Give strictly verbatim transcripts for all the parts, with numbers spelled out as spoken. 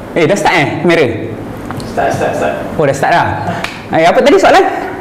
Eh, dah start eh kamera? Start, start, start. Oh, dah start dah. Eh, apa tadi soalan?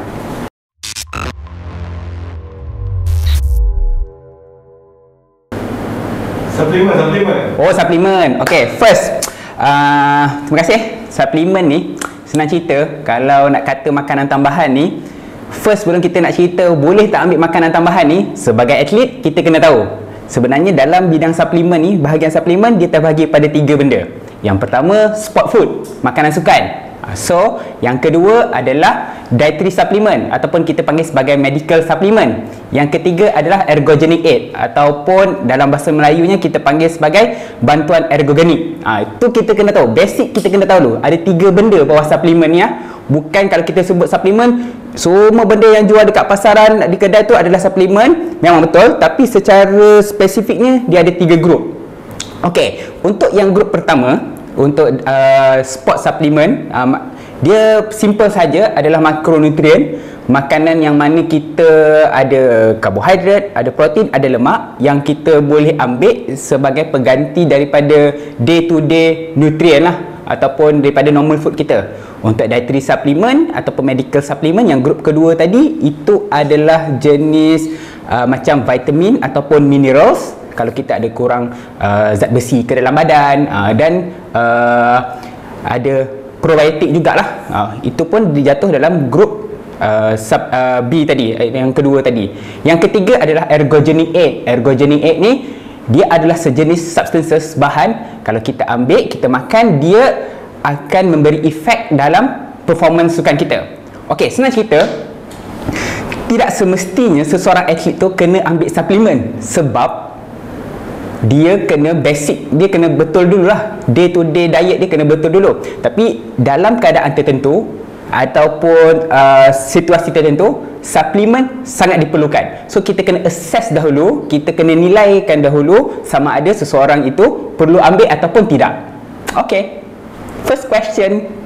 Suplemen, suplemen. Oh, suplemen. Okay, first uh, terima kasih. Suplemen ni senang cerita. Kalau nak kata makanan tambahan ni, first sebelum kita nak cerita boleh tak ambil makanan tambahan ni, sebagai atlet kita kena tahu sebenarnya dalam bidang suplemen ni, bahagian suplemen dia terbahagi pada tiga benda. Yang pertama, sport food, makanan sukan. So, yang kedua adalah dietary supplement ataupun kita panggil sebagai medical supplement. Yang ketiga adalah ergogenic aid ataupun dalam bahasa Melayunya kita panggil sebagai bantuan ergogenik. Ha, itu kita kena tahu, basic kita kena tahu dulu. Ada tiga benda bawah suplemen ni ya. Bukan kalau kita sebut suplemen, semua benda yang jual dekat pasaran, di kedai tu adalah suplemen. Memang betul, tapi secara spesifiknya dia ada tiga grup. Okey, untuk yang grup pertama, untuk uh, sport supplement, uh, dia simple saja, adalah makronutrien, makanan yang mana kita ada karbohidrat, ada protein, ada lemak yang kita boleh ambil sebagai pengganti daripada day to day nutrien lah, ataupun daripada normal food kita. Untuk dietary supplement ataupun medical supplement yang grup kedua tadi, itu adalah jenis uh, macam vitamin ataupun minerals kalau kita ada kurang uh, zat besi ke dalam badan, uh, dan uh, ada probiotik jugalah. Uh, itu pun dijatuh dalam grup uh, sub, uh, B tadi, yang kedua tadi. Yang ketiga adalah ergogenic aid. Ergogenic aid ni dia adalah sejenis substances, bahan, kalau kita ambil, kita makan, dia akan memberi efek dalam performance sukan kita. Okey, senang cerita, tidak semestinya seseorang atlet tu kena ambil suplemen, sebab dia kena basic, dia kena betul dulu lah, day to day diet dia kena betul dulu. Tapi dalam keadaan tertentu ataupun uh, situasi tertentu, suplemen sangat diperlukan. So kita kena assess dahulu, kita kena nilaikan dahulu sama ada seseorang itu perlu ambil ataupun tidak. Okay, first question,